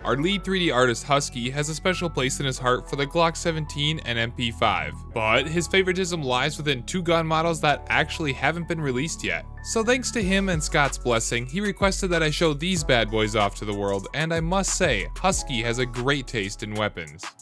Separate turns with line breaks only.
Our lead 3D artist Hussky has a special place in his heart for the Glock 17 and MP5, but his favoritism lies within two gun models that actually haven't been released yet. So thanks to him and Scott's blessing, he requested that I show these bad boys off to the world, and I must say, Hussky has a great taste in weapons.